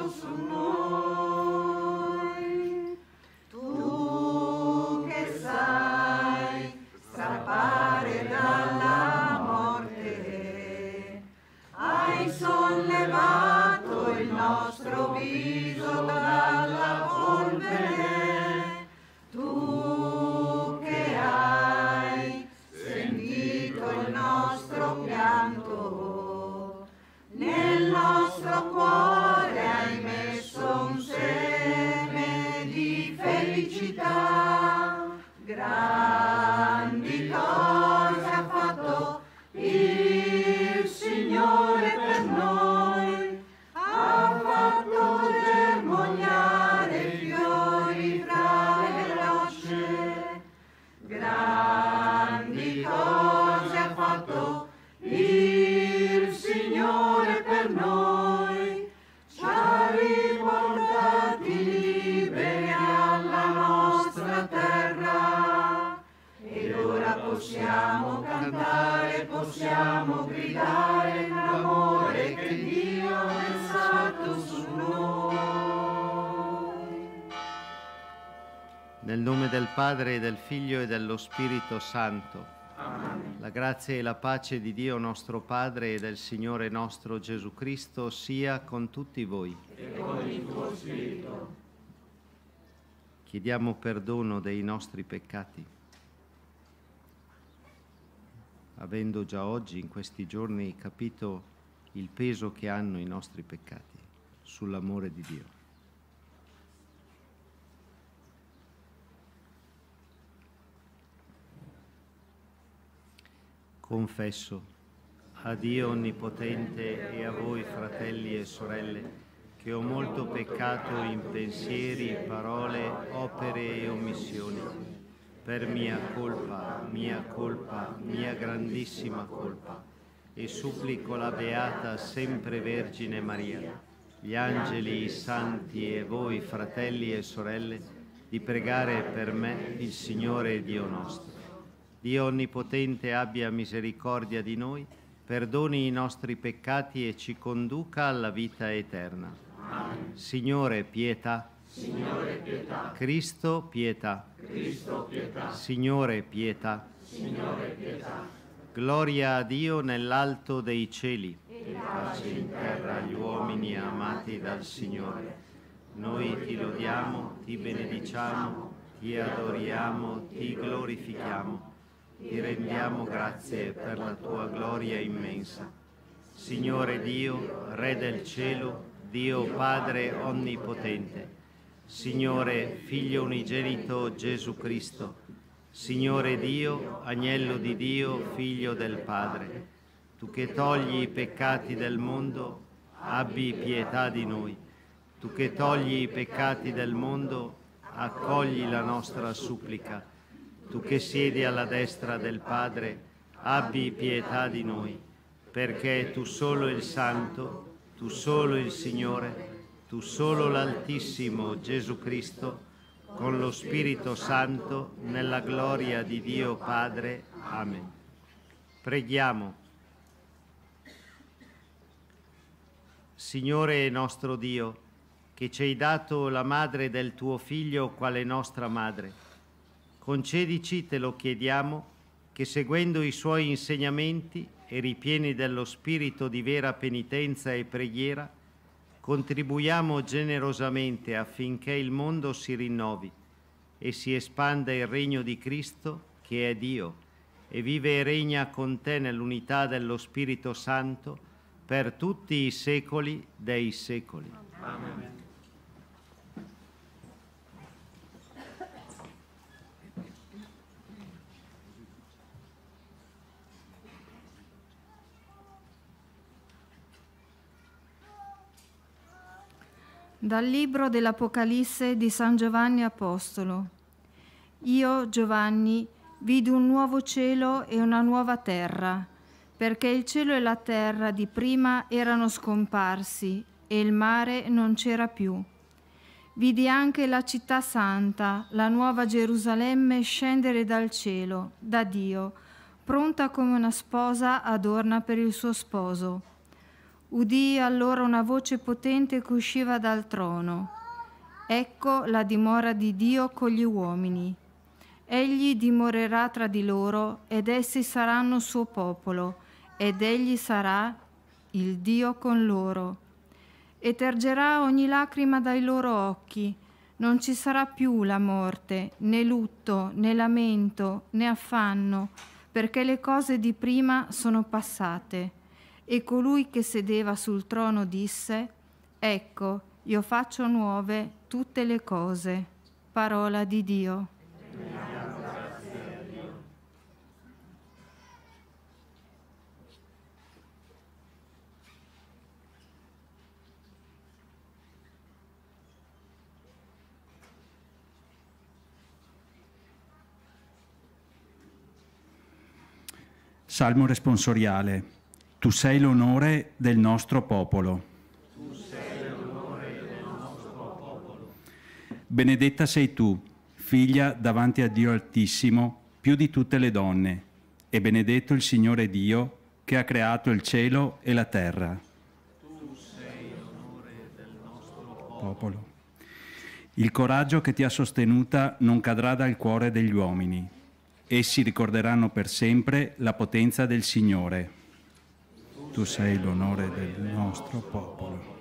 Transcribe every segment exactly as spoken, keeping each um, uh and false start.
su noi. Tu che sai strappare dalla morte, hai sollevato il nostro viso dalla polvere. Tu che hai sentito il nostro pianto, nel nostro cuore hai messo un seme di felicità. Grandi cose ha fatto il Signore per noi, ha fatto germogliare fiori fra le rocce. Grandi cose ha fatto il Signore per noi, ci ha riportati liberi alla nostra terra. Ed ora possiamo cantare, possiamo gridare l'amore che Dio ha versato su noi. Nel nome del Padre, e del Figlio e dello Spirito Santo. Amen. La grazia e la pace di Dio nostro Padre e del Signore nostro Gesù Cristo sia con tutti voi. E con il tuo spirito. Chiediamo perdono dei nostri peccati, avendo già oggi, in questi giorni, capito il peso che hanno i nostri peccati sull'amore di Dio. Confesso a Dio Onnipotente e a voi, fratelli e sorelle, che ho molto peccato in pensieri, parole, opere e omissioni, per mia colpa, mia colpa, mia grandissima colpa, e supplico la Beata Sempre Vergine Maria, gli angeli, i santi e voi, fratelli e sorelle, di pregare per me il Signore Dio nostro. Dio Onnipotente abbia misericordia di noi, perdoni i nostri peccati e ci conduca alla vita eterna. Amen. Signore, pietà. Signore, pietà. Cristo, pietà. Cristo, pietà. Signore, pietà. Signore, pietà. Gloria a Dio nell'alto dei cieli. E pace in terra Agli uomini amati dal Signore. Noi ti lodiamo, ti benediciamo, ti adoriamo, ti glorifichiamo. Ti rendiamo grazie per la tua gloria immensa. Signore Dio, Re del cielo, Dio Padre onnipotente, Signore Figlio unigenito Gesù Cristo, Signore Dio, Agnello di Dio, Figlio del Padre, tu che togli i peccati del mondo, abbi pietà di noi. Tu che togli i peccati del mondo, accogli la nostra supplica. Tu che siedi alla destra del Padre, abbi pietà di noi, perché tu solo il Santo, tu solo il Signore, tu solo l'Altissimo Gesù Cristo, con lo Spirito Santo, nella gloria di Dio Padre. Amen. Preghiamo. Signore nostro Dio, che ci hai dato la madre del tuo Figlio quale nostra madre, concedici, te lo chiediamo, che seguendo i suoi insegnamenti e ripieni dello spirito di vera penitenza e preghiera, contribuiamo generosamente affinché il mondo si rinnovi e si espanda il regno di Cristo, che è Dio, e vive e regna con te nell'unità dello Spirito Santo per tutti i secoli dei secoli. Amen. Dal libro dell'Apocalisse di San Giovanni Apostolo. Io, Giovanni, vidi un nuovo cielo e una nuova terra, perché il cielo e la terra di prima erano scomparsi e il mare non c'era più. Vidi anche la città santa, la nuova Gerusalemme, scendere dal cielo, da Dio, pronta come una sposa adorna per il suo sposo. Udii allora una voce potente che usciva dal trono. Ecco la dimora di Dio con gli uomini. Egli dimorerà tra di loro ed essi saranno suo popolo ed egli sarà il Dio con loro. E tergerà ogni lacrima dai loro occhi. Non ci sarà più la morte, né lutto, né lamento, né affanno, perché le cose di prima sono passate. E colui che sedeva sul trono disse: Ecco, io faccio nuove tutte le cose. Parola di Dio. Salmo responsoriale. Tu sei l'onore del nostro popolo. Tu sei l'onore del nostro popolo. Benedetta sei tu, figlia davanti a Dio Altissimo, più di tutte le donne, e benedetto il Signore Dio, che ha creato il cielo e la terra. Tu sei l'onore del nostro Popolo. Il coraggio che ti ha sostenuta non cadrà dal cuore degli uomini. Essi ricorderanno per sempre la potenza del Signore. Tu sei l'onore del nostro popolo.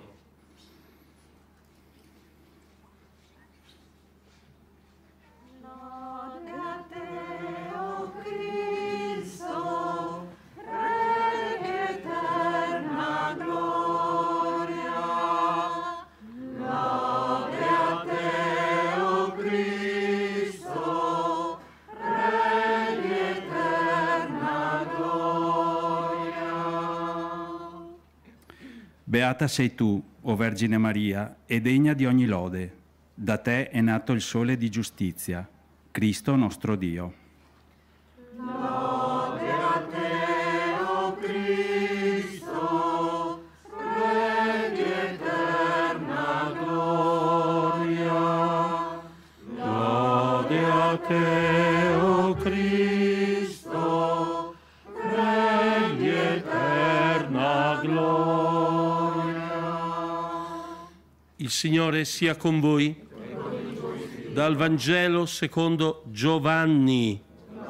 Beata sei tu, o Vergine Maria, e degna di ogni lode. Da te è nato il sole di giustizia, Cristo nostro Dio. Lode a te, o Cristo, Re di eterna gloria. Lode a te, o Cristo, Re di eterna gloria. Il Signore sia con voi. Dal Vangelo secondo Giovanni.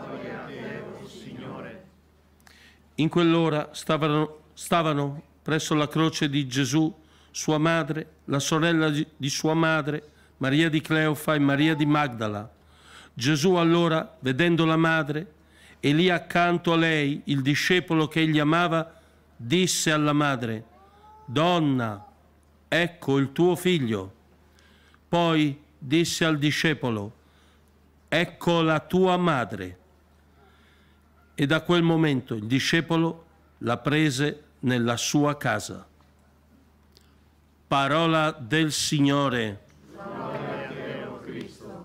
In quell'ora stavano, stavano presso la croce di Gesù sua madre, la sorella di sua madre, Maria di Cleofa e Maria di Magdala. Gesù allora, vedendo la madre e lì accanto a lei il discepolo che egli amava, disse alla madre: Donna, ecco il tuo figlio. Poi disse al discepolo: ecco la tua madre. E da quel momento il discepolo la prese nella sua casa. Parola del Signore. Gloria a te, o Cristo.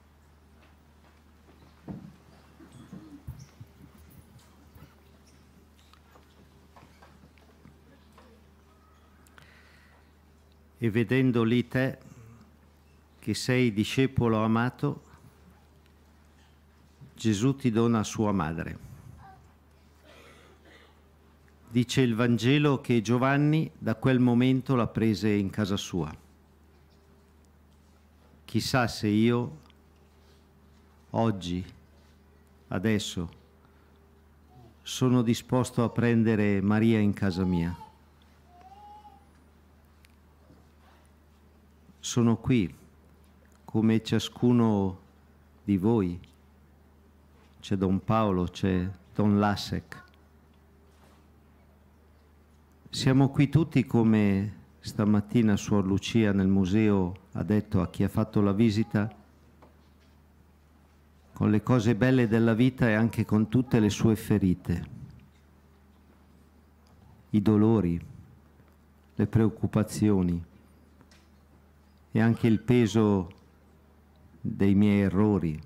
E vedendo lì te, che sei discepolo amato, Gesù ti dona sua madre. Dice il Vangelo che Giovanni da quel momento la prese in casa sua. Chissà se io, oggi, adesso, sono disposto a prendere Maria in casa mia. Sono qui, come ciascuno di voi. C'è Don Paolo, c'è Don Lasek. Siamo qui tutti come stamattina Suor Lucia nel museo ha detto a chi ha fatto la visita, con le cose belle della vita e anche con tutte le sue ferite, i dolori, le preoccupazioni e anche il peso dei miei errori,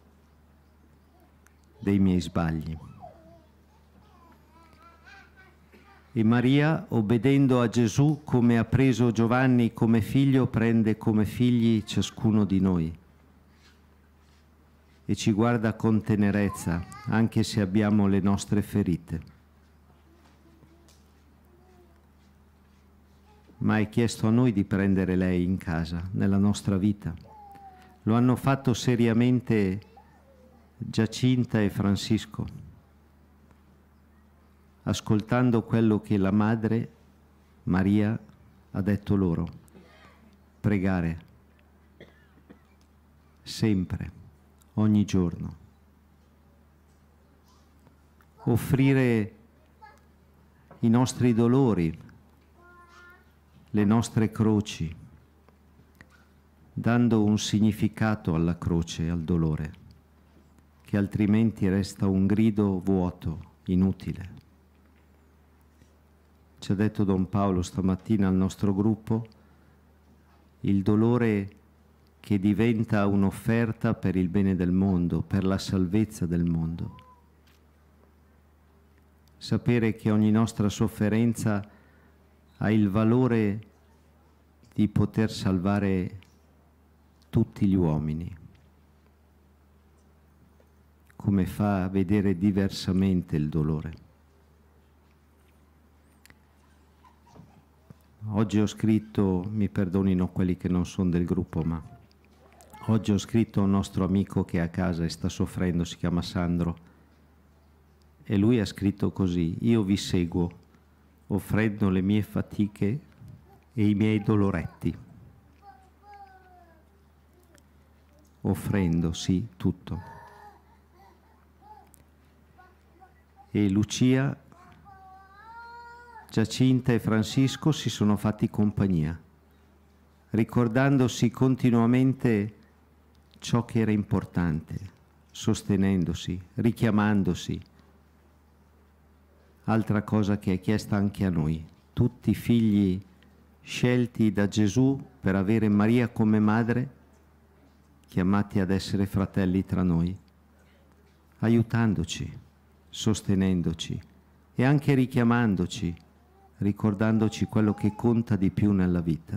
dei miei sbagli. E Maria, obbedendo a Gesù come ha preso Giovanni come figlio, prende come figli ciascuno di noi e ci guarda con tenerezza, anche se abbiamo le nostre ferite. ma è chiesto a noi di prendere lei in casa, nella nostra vita. Lo hanno fatto seriamente Giacinta e Francisco, ascoltando quello che la madre Maria ha detto loro: pregare sempre, ogni giorno, offrire i nostri dolori, le nostre croci, dando un significato alla croce e al dolore, che altrimenti resta un grido vuoto, inutile. Ci ha detto Don Paolo stamattina al nostro gruppo: il dolore che diventa un'offerta per il bene del mondo, per la salvezza del mondo. Sapere che ogni nostra sofferenza ha il valore di poter salvare tutti gli uomini, come fa a vedere diversamente il dolore. Oggi ho scritto, mi perdonino quelli che non sono del gruppo, ma oggi ho scritto a un nostro amico che è a casa e sta soffrendo, si chiama Sandro, e lui ha scritto così: io vi seguo offrendo le mie fatiche e i miei doloretti. Offrendo, sì, tutto. E Lucia, Giacinta e Francisco si sono fatti compagnia, ricordandosi continuamente ciò che era importante, sostenendosi, richiamandosi. Altra cosa che è chiesta anche a noi, tutti figli scelti da Gesù per avere Maria come madre, chiamati ad essere fratelli tra noi, aiutandoci, sostenendoci e anche richiamandoci, ricordandoci quello che conta di più nella vita.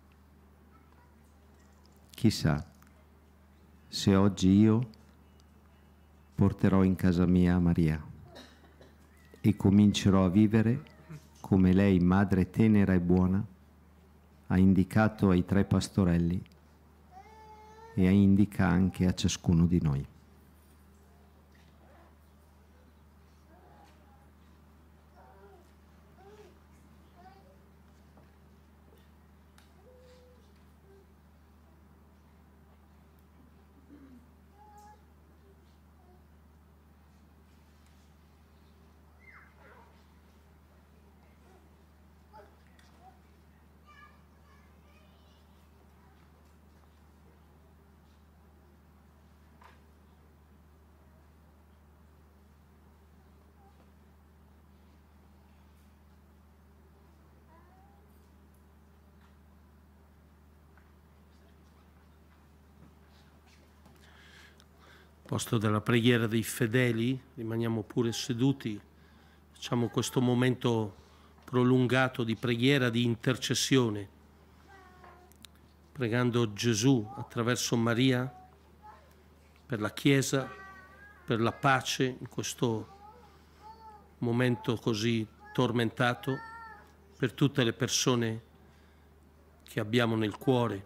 Chissà se oggi io porterò in casa mia Maria e comincerò a vivere come lei, madre tenera e buona, ha indicato ai tre pastorelli e indica anche a ciascuno di noi. Posto della preghiera dei fedeli, rimaniamo pure seduti, facciamo questo momento prolungato di preghiera, di intercessione, pregando Gesù attraverso Maria per la Chiesa, per la pace in questo momento così tormentato, per tutte le persone che abbiamo nel cuore.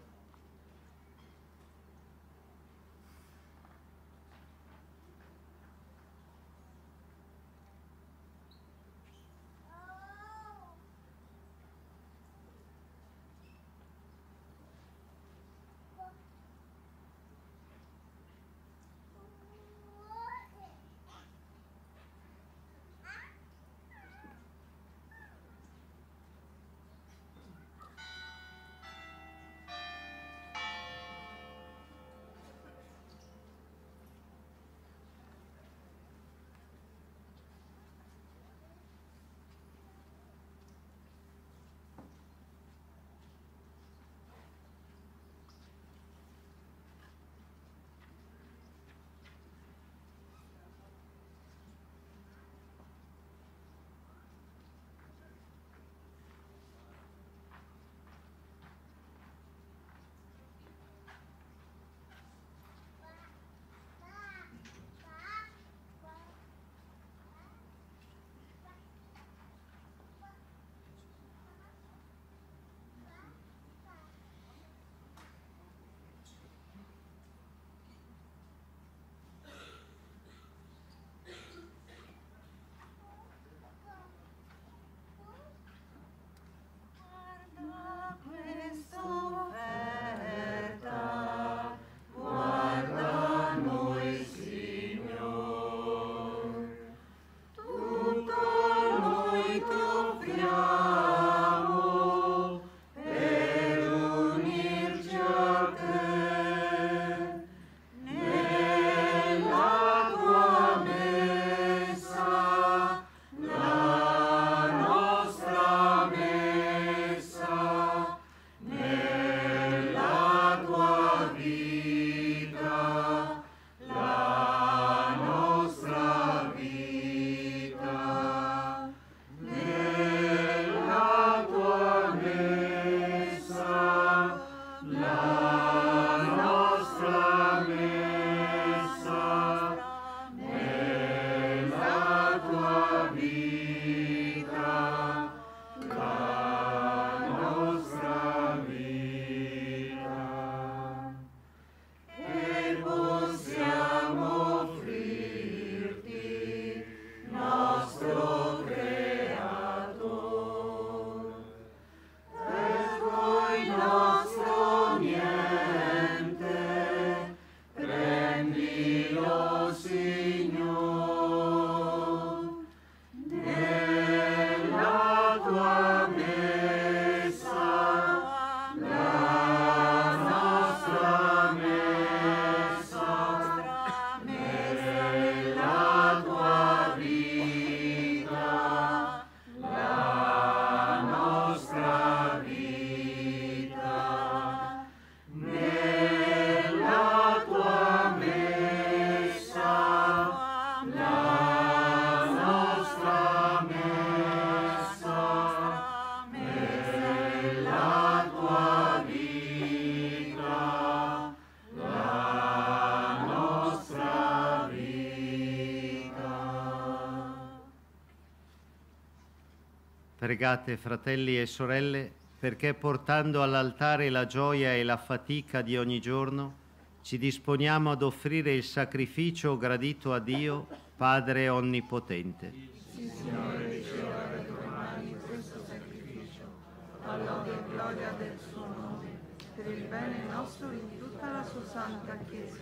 Pregate, fratelli e sorelle, perché portando all'altare la gioia e la fatica di ogni giorno, ci disponiamo ad offrire il sacrificio gradito a Dio, Padre Onnipotente. Sì, Signore, riceva dalle tue mani questo sacrificio, alla lode e gloria del suo nome, per il bene nostro in tutta la sua santa Chiesa.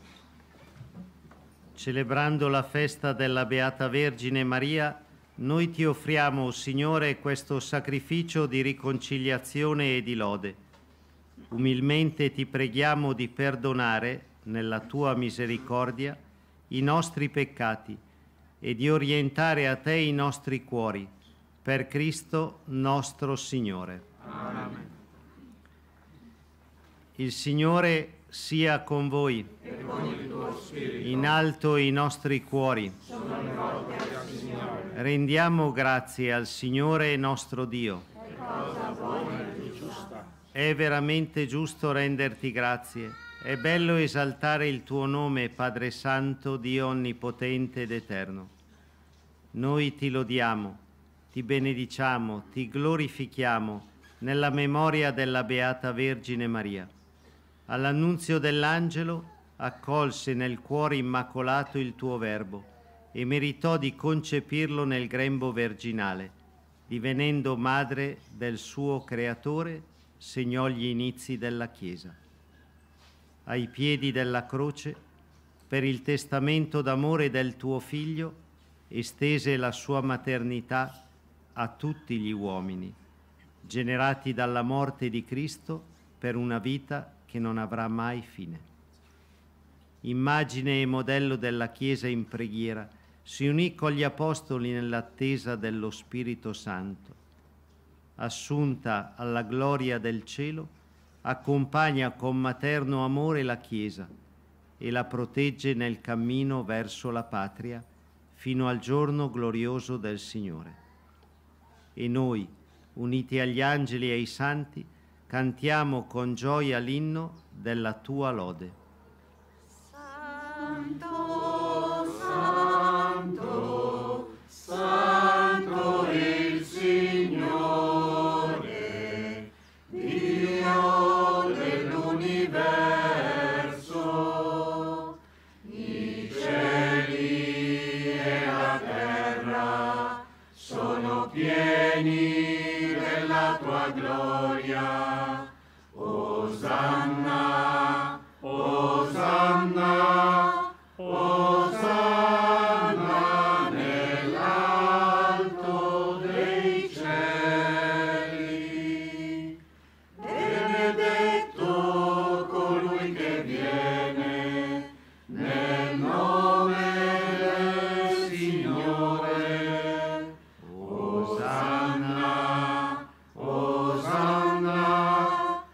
Celebrando la festa della Beata Vergine Maria, noi ti offriamo, Signore, questo sacrificio di riconciliazione e di lode. Umilmente ti preghiamo di perdonare, nella tua misericordia, i nostri peccati e di orientare a te i nostri cuori, per Cristo nostro Signore. Amen. Il Signore sia con voi. E con il tuo spirito. In alto i nostri cuori. Sono rivolti al Signore. Rendiamo grazie al Signore nostro Dio. È cosa buona e giusta. È veramente giusto renderti grazie. È bello esaltare il tuo nome, Padre Santo, Dio Onnipotente ed Eterno. Noi ti lodiamo, ti benediciamo, ti glorifichiamo nella memoria della Beata Vergine Maria. All'annunzio dell'angelo accolse nel cuore immacolato il tuo Verbo e meritò di concepirlo nel grembo virginale, divenendo madre del suo Creatore, segnò gli inizi della Chiesa. Ai piedi della croce, per il testamento d'amore del tuo Figlio, estese la sua maternità a tutti gli uomini, generati dalla morte di Cristo per una vita che non avrà mai fine. Immagine e modello della Chiesa in preghiera, si unì con gli Apostoli nell'attesa dello Spirito Santo. Assunta alla gloria del cielo, accompagna con materno amore la Chiesa e la protegge nel cammino verso la patria fino al giorno glorioso del Signore. E noi, uniti agli angeli e ai santi, cantiamo con gioia l'inno della tua lode. Santo, santo, santo il Signore, Dio dell'universo, i cieli e la terra sono pieni della tua gloria. Osanna, Osanna, Osanna nell'alto dei cieli. Benedetto colui che viene nel nome del Signore. Osanna, Osanna.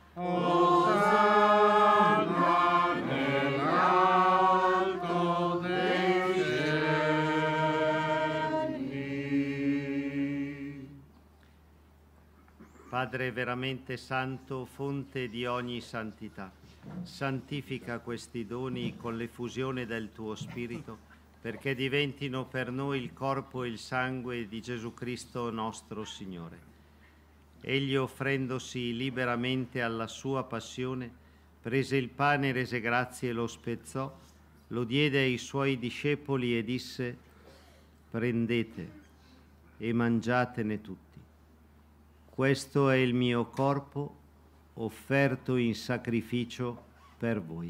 Padre veramente santo, fonte di ogni santità, santifica questi doni con l'effusione del tuo Spirito, perché diventino per noi il corpo e il sangue di Gesù Cristo nostro Signore. Egli, offrendosi liberamente alla sua passione, prese il pane, rese grazie e lo spezzò, lo diede ai suoi discepoli e disse: prendete e mangiatene tutti. Questo è il mio corpo offerto in sacrificio per voi.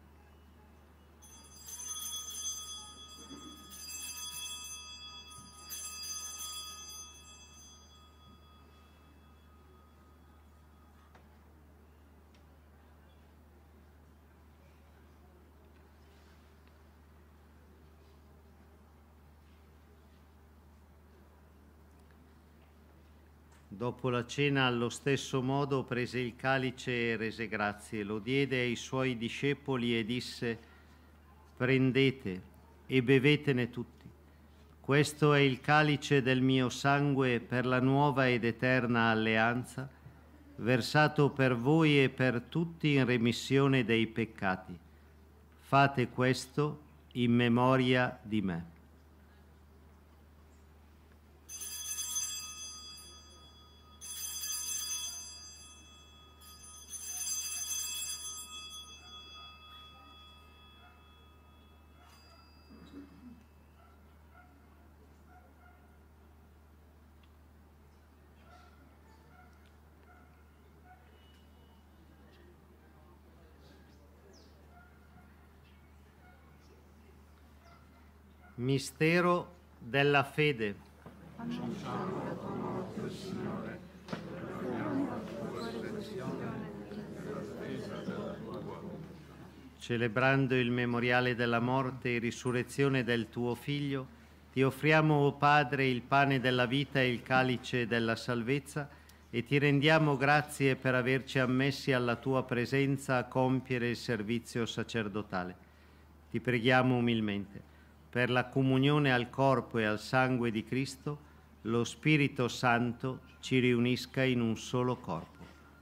Dopo la cena, allo stesso modo, prese il calice e rese grazie, lo diede ai suoi discepoli e disse: prendete e bevetene tutti. Questo è il calice del mio sangue per la nuova ed eterna alleanza, versato per voi e per tutti in remissione dei peccati. Fate questo in memoria di me. Mistero della fede. Celebrando il memoriale della morte e risurrezione del tuo Figlio, ti offriamo, o Padre, il pane della vita e il calice della salvezza, e ti rendiamo grazie per averci ammessi alla tua presenza a compiere il servizio sacerdotale. Ti preghiamo umilmente, per la comunione al corpo e al sangue di Cristo, lo Spirito Santo ci riunisca in un solo corpo.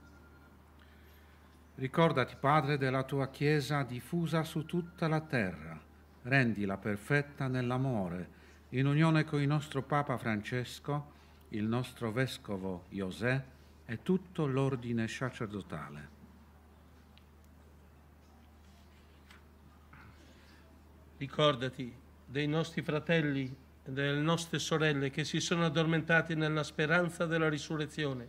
Ricordati, Padre, della tua Chiesa diffusa su tutta la terra. Rendila perfetta nell'amore, in unione con il nostro Papa Francesco, il nostro Vescovo José e tutto l'ordine sacerdotale. Ricordati dei nostri fratelli e delle nostre sorelle che si sono addormentati nella speranza della risurrezione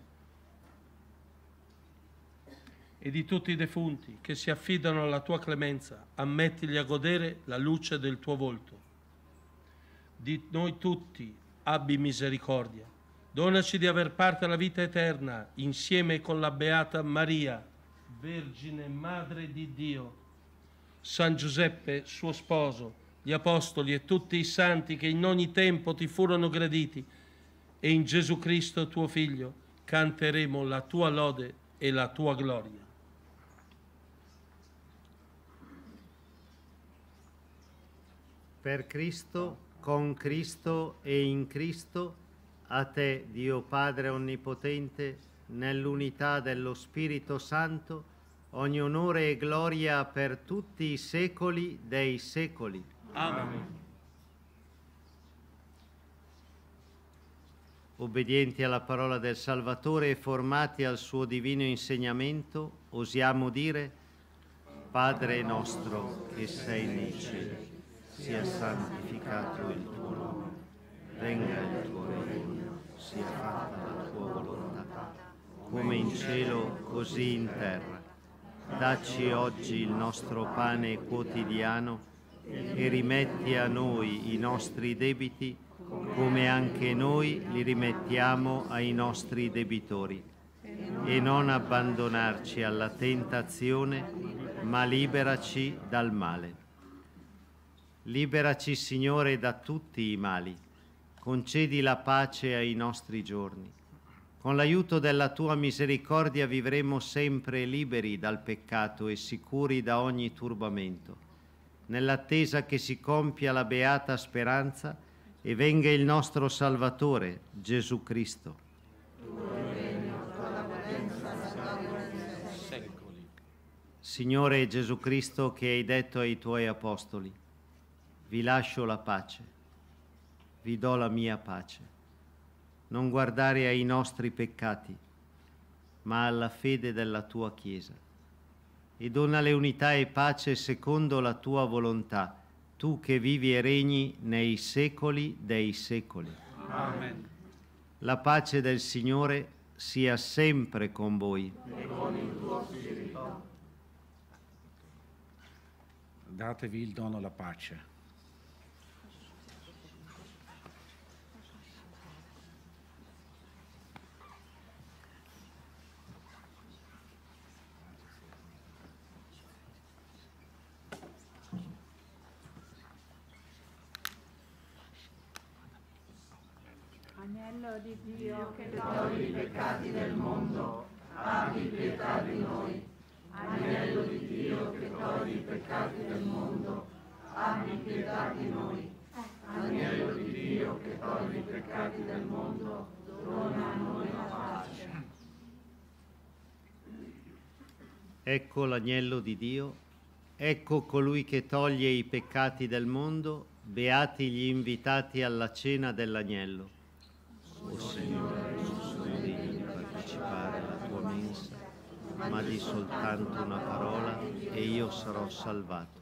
e di tutti i defunti che si affidano alla tua clemenza. Ammettili a godere la luce del tuo volto. Di noi tutti abbi misericordia. Donaci di aver parte alla vita eterna insieme con la Beata Maria, Vergine Madre di Dio, San Giuseppe, suo sposo, gli Apostoli e tutti i santi che in ogni tempo ti furono graditi, e in Gesù Cristo, tuo Figlio, canteremo la tua lode e la tua gloria. Per Cristo, con Cristo e in Cristo, a te, Dio Padre Onnipotente, nell'unità dello Spirito Santo, ogni onore e gloria per tutti i secoli dei secoli. Amen. Obbedienti alla parola del Salvatore e formati al suo divino insegnamento, osiamo dire: Padre nostro che sei nei cieli, sia santificato il tuo nome, venga il tuo regno, sia fatta la tua volontà, come in cielo così in terra. Dacci oggi il nostro pane quotidiano e rimetti a noi i nostri debiti, come anche noi li rimettiamo ai nostri debitori. E non abbandonarci alla tentazione, ma liberaci dal male. Liberaci, Signore, da tutti i mali. Concedi la pace ai nostri giorni. Con l'aiuto della tua misericordia vivremo sempre liberi dal peccato e sicuri da ogni turbamento, nell'attesa che si compia la beata speranza e venga il nostro Salvatore, Gesù Cristo. Signore Gesù Cristo, che hai detto ai tuoi apostoli: vi lascio la pace, vi do la mia pace. Non guardare ai nostri peccati, ma alla fede della tua Chiesa. E donale unità e pace secondo la tua volontà, tu che vivi e regni nei secoli dei secoli. Amen. La pace del Signore sia sempre con voi. E con il tuo spirito. Datevi il dono la pace. Agnello di Dio che togli i peccati del mondo, abbi pietà di noi. Agnello di Dio che togli i peccati del mondo, abbi pietà di noi. Agnello di Dio che togli i peccati del mondo, dona a noi la pace. Ecco l'agnello di Dio, ecco colui che toglie i peccati del mondo, beati gli invitati alla cena dell'agnello. O Signore, non sono degno di partecipare alla tua mensa, ma di soltanto una parola e io sarò salvato.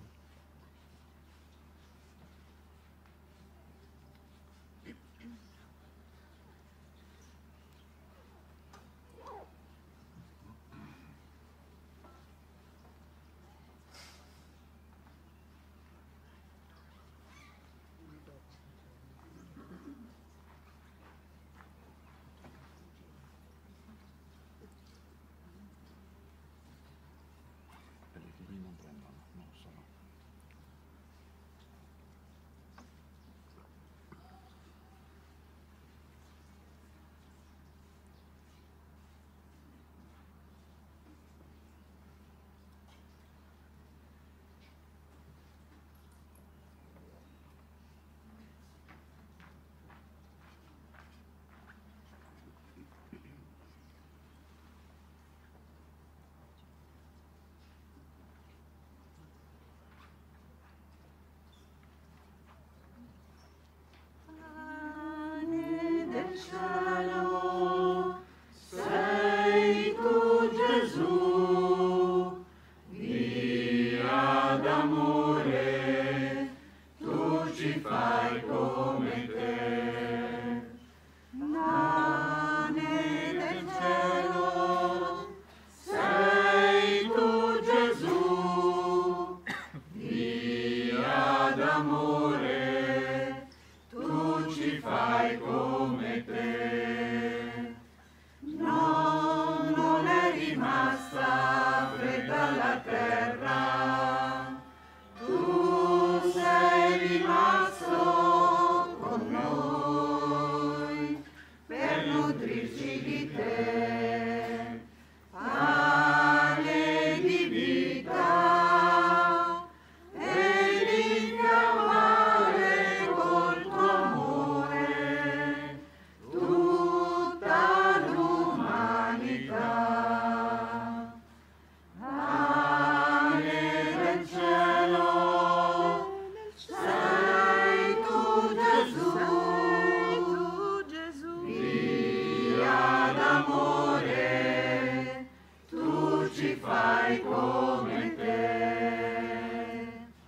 fai come te.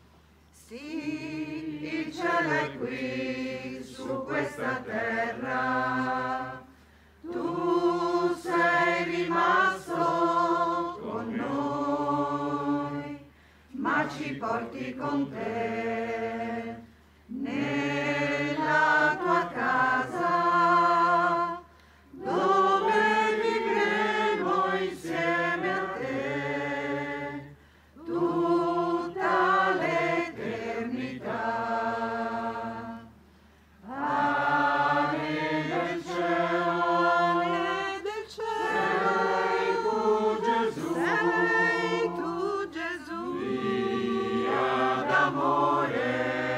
Sì, il cielo è qui, su questa terra, tu sei rimasto con noi, ma ci porti con te nella tua casa, dove vivremo insieme a te tutta l'eternità. Ave del cielo, ave del cielo, sei tu Gesù, sei tu Gesù, via d'amore.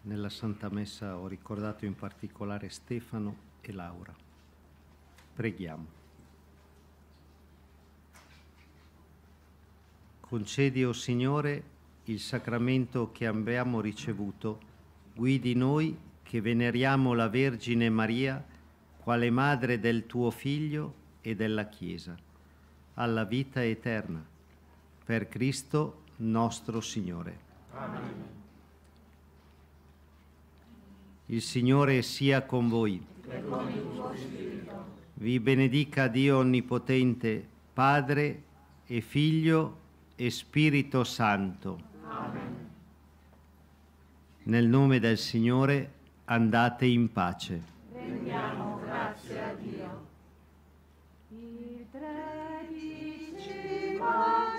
nella Santa Messa ho ricordato in particolare Stefano e Laura. Preghiamo. Concedi, o Signore, il sacramento che abbiamo ricevuto, guidi noi che veneriamo la Vergine Maria quale madre del tuo Figlio e della Chiesa, alla vita eterna. Per Cristo nostro Signore. Amen. Il Signore sia con voi. E con il tuo spirito. Vi benedica Dio Onnipotente, Padre e Figlio e Spirito Santo. Amen. Nel nome del Signore andate in pace. Rendiamo grazie a Dio. Il tredicesimo